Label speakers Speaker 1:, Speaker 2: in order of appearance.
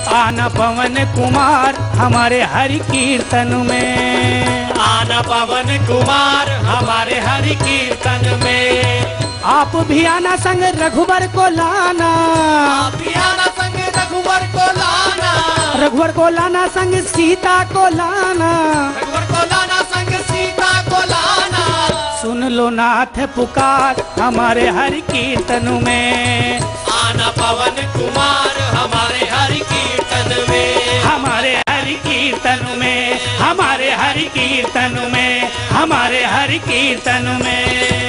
Speaker 1: आना पवन कुमार हमारे हरि कीर्तन में,
Speaker 2: आना पवन कुमार हमारे हरि कीर्तन में।
Speaker 1: आप भी आना संग रघुवर को लाना,
Speaker 2: आप भी आना संग रघुवर को लाना,
Speaker 1: रघुवर को लाना संग सीता को लाना,
Speaker 2: रघुवर को लाना संग सीता को लाना।
Speaker 1: सुन लो नाथ पुकार हमारे हरि कीर्तन में,
Speaker 2: आना पवन कुमार हमारे हरि कीर्तन में,
Speaker 1: हमारे हरि कीर्तन में, हमारे हरि कीर्तन में, हमारे हरि कीर्तन में।